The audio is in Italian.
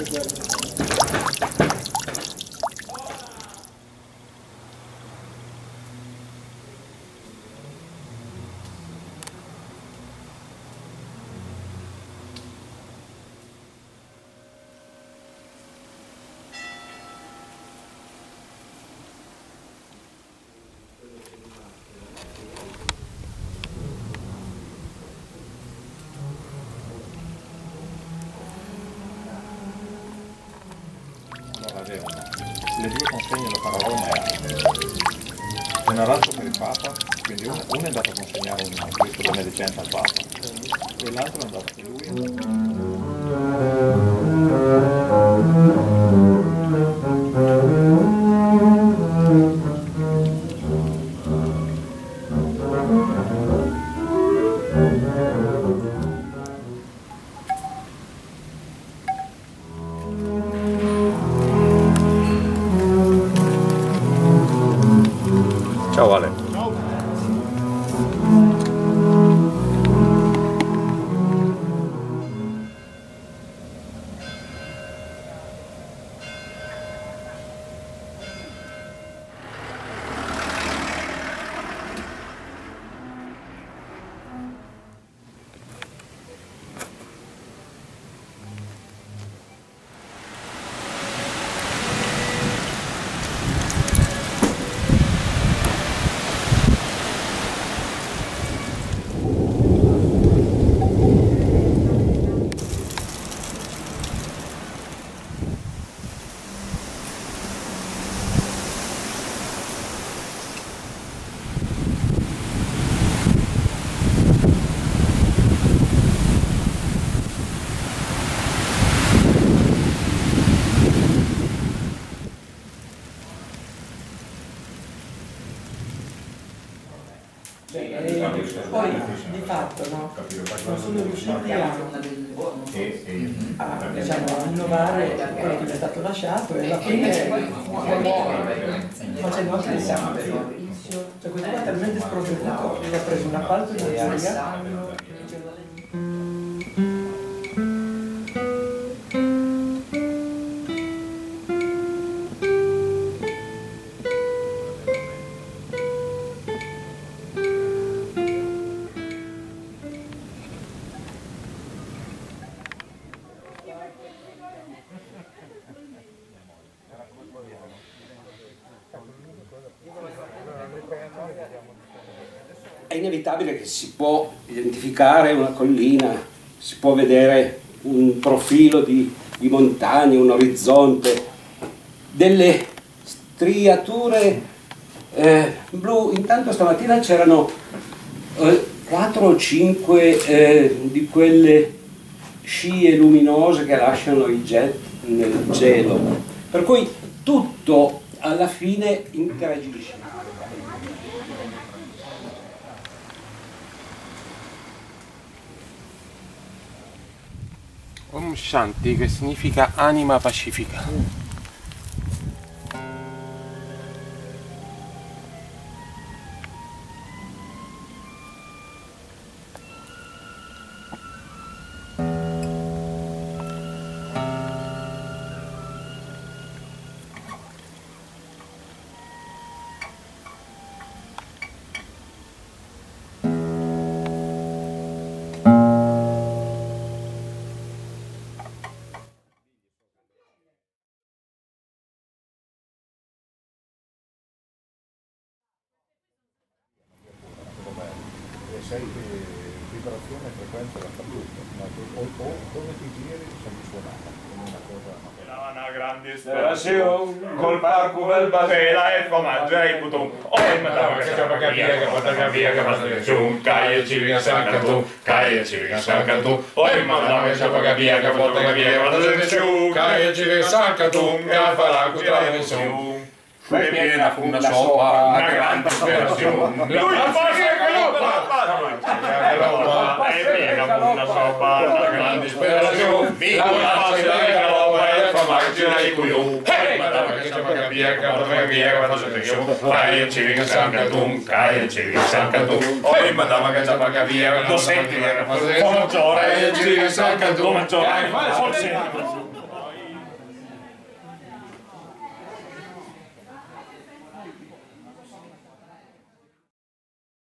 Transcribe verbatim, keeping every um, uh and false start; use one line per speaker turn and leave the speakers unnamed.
Le due consegne lo farò a Roma, un arancio per il Papa, quindi uno, uno è andato a consegnare un questo di beneficenza al Papa e l'altro è andato per lui. Ciao Ale.
Poi di fatto no, non sono riusciti a, a, diciamo, a innovare quello che è stato lasciato e alla fine facendo anche le gambe. Cioè questo qua è talmente sprovveduto che ha preso un appalto in Italia.
È inevitabile che si può identificare una collina, si può vedere un profilo di, di montagne, un orizzonte, delle striature eh, blu. Intanto stamattina c'erano eh, quattro o cinque eh, di quelle scie luminose che lasciano i jet nel cielo, per cui tutto alla fine interagisce.
Om Shanti, che significa anima pacifica.
Sei vibrazione e frequenza dappertutto, ma o, o dove ti giri senti suonata, come una cosa.
Era una grande ispirazione, col parco del Basela e comandare il button. Oh, ma dava che c'è capire che porta capire che passa giù, caia ci viene sanca tu, caia ci viene sanca tu. Oh, ma dava che c'è capire che porta capire che passa giù, caia ci viene sanca tu, e la farà cutrare su. È piena fu una sopa, una grande ispirazione. Lui passa che roba, è piena fu una sopa, una grande ispirazione. Mi passa che roba e fa margine di cuiù. Ehi, ma dava che c'è capire che porta capire che passa giù, caia ci viene sanca tu, caia ci viene sanca tu. Oh, ma dava che c'è capire che passa giù, caia ci viene sanca tu.